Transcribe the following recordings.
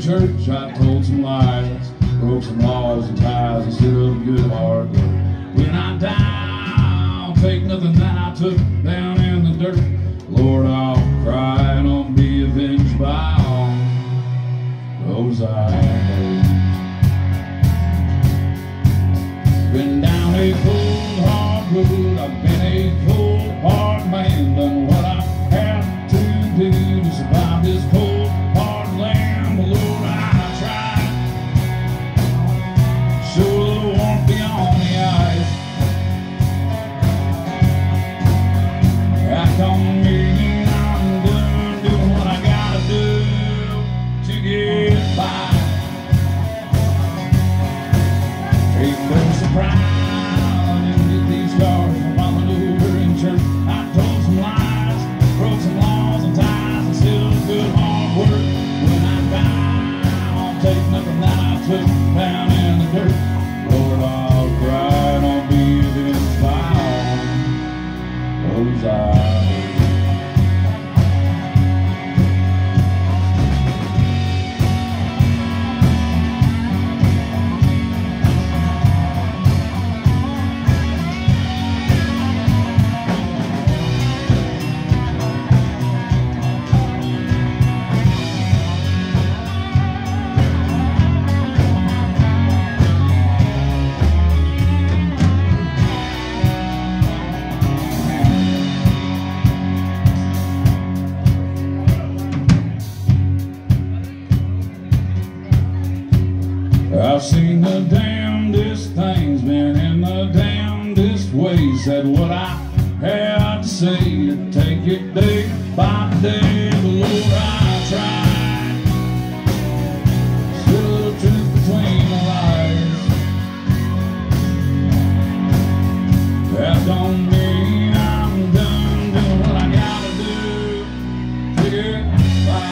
church, I told some lies, broke some laws and ties, and stood up good hard. But when I die, I'll take nothing that I took down in the dirt. Lord, I'll cry and I'll be avenged by all those I hate. Been down a cold, hard road, I've been a cold, hard man, done what I had to do to survive this cold, hard land. Lord, I tried, show a little warmth beyond the ice. Act on me, I'm doing what I gotta do to get by. Ain't no surprise I didn't get these scars from falling over in church. I told some lies, broke some laws and ties, and still good hard work. When I die, I'll take nothing that I took down in the dirt. Lord, I'll cry and I'll be avenged by all those I hate. I've seen the damnedest things, been in the damnedest ways. Said what I had to say to take it day by day. But Lord, I tried, still the truth between the lies. That don't mean I'm done doing what I gotta do to get by.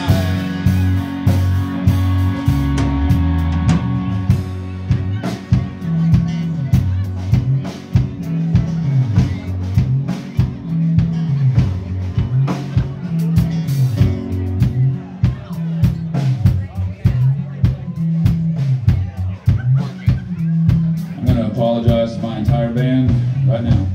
Apologize to my entire band right now.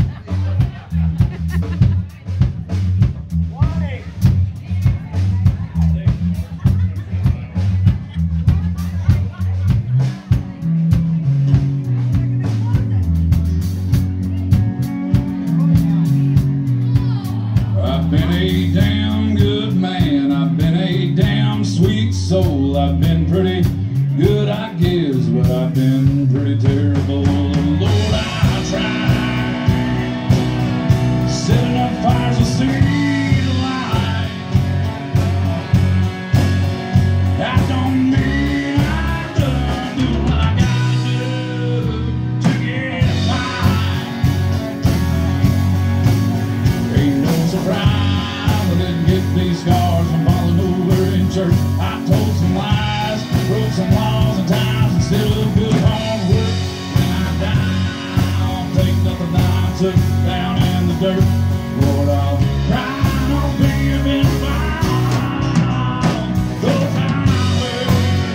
I've been a damn good man, I've been a damn sweet soul, I've been pretty good, I guess, but I've been pretty terrible. Lord, I tried, setting up fires to see the light. That don't mean I'm done doing what I gotta do to get by. Ain't no surprise I didn't get these scars from falling over in church. I told some lies, broke some laws and ties, and still good hard work. When I die, I'll take nothing that I took down in the dirt. Lord, I'll cry and I'll be avenged by those I hurt.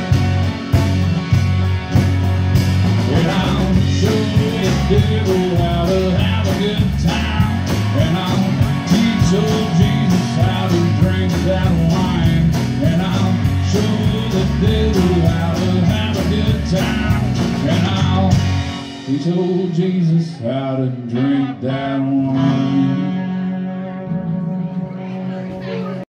And I'll show the devil how to have a good time, and I'll teach old Jesus how to drink that wine, and I'll show the devil how to have a good time, and I'll teach old Jesus how to drink that wine.